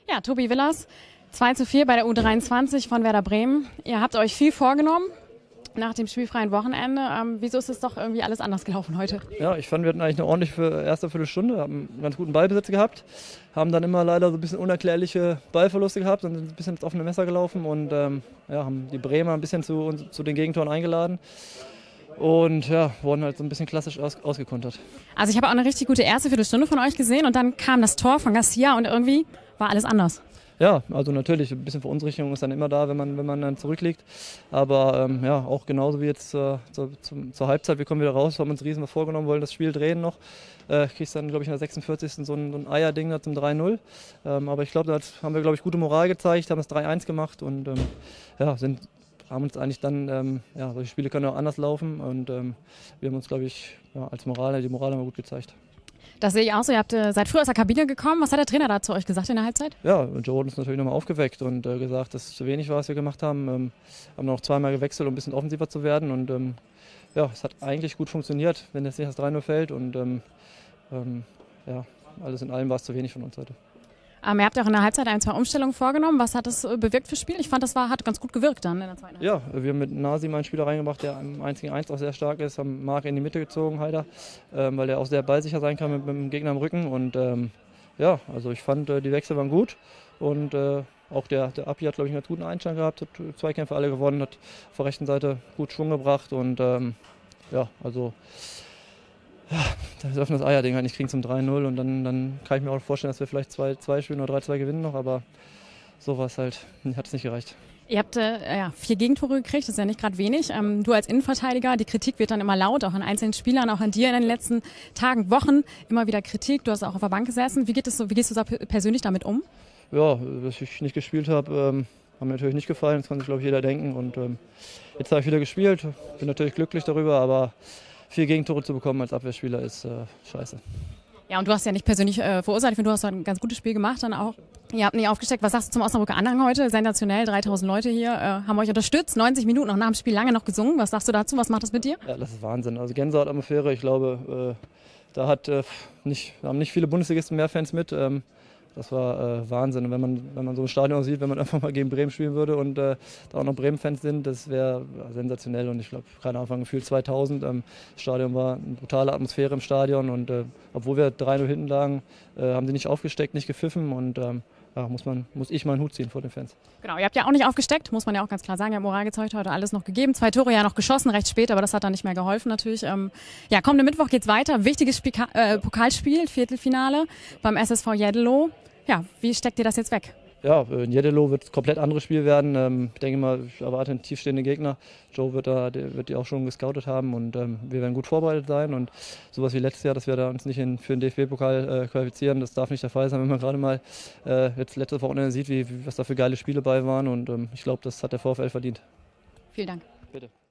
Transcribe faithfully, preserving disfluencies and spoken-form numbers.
Ja, Tobi Willers, zwei zu vier bei der U dreiundzwanzig von Werder Bremen. Ihr habt euch viel vorgenommen nach dem spielfreien Wochenende. Ähm, wieso ist es doch irgendwie alles anders gelaufen heute? Ja, ich fand, wir hatten eigentlich eine ordentliche erste Viertelstunde, haben einen ganz guten Ballbesitz gehabt, haben dann immer leider so ein bisschen unerklärliche Ballverluste gehabt und sind ein bisschen ins offene Messer gelaufen und ähm, ja, haben die Bremer ein bisschen zu, uns, zu den Gegentoren eingeladen. Und ja, wurden halt so ein bisschen klassisch aus, ausgekontert. Also ich habe auch eine richtig gute erste Viertelstunde von euch gesehen und dann kam das Tor von Garcia und irgendwie war alles anders. Ja, also natürlich, ein bisschen Verunsicherung ist dann immer da, wenn man, wenn man dann zurückliegt. Aber ähm, ja, auch genauso wie jetzt äh, zur, zum, zur Halbzeit, wir kommen wieder raus, haben uns riesen was vorgenommen, wollen das Spiel drehen noch. Äh, kriegst dann, glaube ich, in der sechsundvierzigsten so ein, so ein Eierding da zum drei null. Ähm, aber ich glaube, da haben wir, glaube ich, gute Moral gezeigt, haben das drei eins gemacht und ähm, ja, sind... haben uns eigentlich dann, ähm, ja, solche Spiele können auch anders laufen und ähm, wir haben uns, glaube ich, ja, als Moral, die Moral haben wir gut gezeigt. Das sehe ich auch so. Ihr habt äh, seid früh aus der Kabine gekommen. Was hat der Trainer da zu euch gesagt in der Halbzeit? Ja, Joe hat uns natürlich nochmal aufgeweckt und äh, gesagt, dass es zu wenig war, was wir gemacht haben. Ähm, haben noch zweimal gewechselt, um ein bisschen offensiver zu werden und ähm, ja, es hat eigentlich gut funktioniert, wenn jetzt nicht das drei null fällt und ähm, ähm, ja, alles in allem war es zu wenig von uns heute. Ähm, ihr habt ja auch in der Halbzeit ein, zwei Umstellungen vorgenommen. Was hat das äh, bewirkt fürs Spiel? Ich fand, das war, hat ganz gut gewirkt dann in der zweiten Halbzeit. Ja, wir haben mit Nasim einen Spieler reingebracht, der im eins gegen eins auch sehr stark ist, haben Marc in die Mitte gezogen, Heider, ähm, weil er auch sehr ballsicher sein kann mit, mit dem Gegner im Rücken. Und ähm, ja, also ich fand, äh, die Wechsel waren gut und äh, auch der, der Api hat, glaube ich, einen ganz guten Einstand gehabt, hat zwei Kämpfe alle gewonnen, hat auf der rechten Seite gut Schwung gebracht und ähm, ja, also... Ja, das öffnet das Eierding halt nicht kriegen zum drei null und dann, dann kann ich mir auch vorstellen, dass wir vielleicht zwei zwei spielen oder drei zwei gewinnen noch, aber sowas halt, hat es nicht gereicht. Ihr habt äh, ja, vier Gegentore gekriegt, das ist ja nicht gerade wenig. Ähm, du als Innenverteidiger, die Kritik wird dann immer laut, auch an einzelnen Spielern, auch an dir in den letzten Tagen, Wochen, immer wieder Kritik. Du hast auch auf der Bank gesessen. Wie geht es so, wie gehst du da persönlich damit um? Ja, dass ich nicht gespielt habe, ähm, haben mir natürlich nicht gefallen, das kann sich, glaube ich, jeder denken. Und ähm, jetzt habe ich wieder gespielt, bin natürlich glücklich darüber, aber vier Gegentore zu bekommen als Abwehrspieler ist äh, scheiße. Ja, und du hast ja nicht persönlich äh, verursacht, ich finde, du hast ein ganz gutes Spiel gemacht dann auch. Ihr habt nicht aufgesteckt. Was sagst du zum Osnabrücker Anhang heute? Sensationell, dreitausend Leute hier äh, haben euch unterstützt, neunzig Minuten noch nach dem Spiel lange noch gesungen. Was sagst du dazu? Was macht das mit dir? Ja, das ist Wahnsinn. Also Gänsehaut-Atmosphäre, ich glaube, äh, da hat, äh, nicht, haben nicht viele Bundesligisten mehr Fans mit. Ähm, Das war äh, Wahnsinn. Und wenn man, wenn man so ein Stadion sieht, wenn man einfach mal gegen Bremen spielen würde und äh, da auch noch Bremen-Fans sind, das wäre ja, sensationell. Und ich glaube, keine Ahnung, gefühlt zweitausend. Ähm, das Stadion war eine brutale Atmosphäre im Stadion. Und äh, obwohl wir drei null hinten lagen, äh, haben sie nicht aufgesteckt, nicht gepfiffen. Und ähm, ja, muss, man, muss ich meinen Hut ziehen vor den Fans. Genau, ihr habt ja auch nicht aufgesteckt, muss man ja auch ganz klar sagen. Ihr habt Moral gezeigt, heute alles noch gegeben. Zwei Tore ja noch geschossen, recht spät, aber das hat dann nicht mehr geholfen natürlich. Ähm, ja, kommenden Mittwoch geht's weiter. Wichtiges Spiel, äh, Pokalspiel, Viertelfinale beim S S V Jeddelo. Ja, wie steckt ihr das jetzt weg? Ja, in Jeddelo wird es ein komplett anderes Spiel werden. Ich denke mal, ich erwarte einen tiefstehenden Gegner. Joe wird, da, der wird die auch schon gescoutet haben und ähm, wir werden gut vorbereitet sein. Und sowas wie letztes Jahr, dass wir da uns nicht in, für den D F B-Pokal äh, qualifizieren, das darf nicht der Fall sein, wenn man gerade mal äh, jetzt letztes Wochenende sieht, wie, wie, was da für geile Spiele bei waren. Und ähm, ich glaube, das hat der VfL verdient. Vielen Dank. Bitte.